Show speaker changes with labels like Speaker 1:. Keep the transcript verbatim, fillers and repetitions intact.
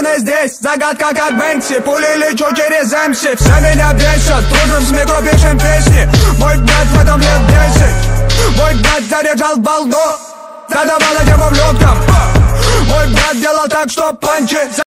Speaker 1: спрятаны здесь, загадка как Бэнкси. Пули лечу через эм си, все меня бесят. Дружим с микро, пишем песни. Мой брат в этом лет десять. Мой брат заряжал балду, задавал тему в лёгком. Мой брат делал так, что панчи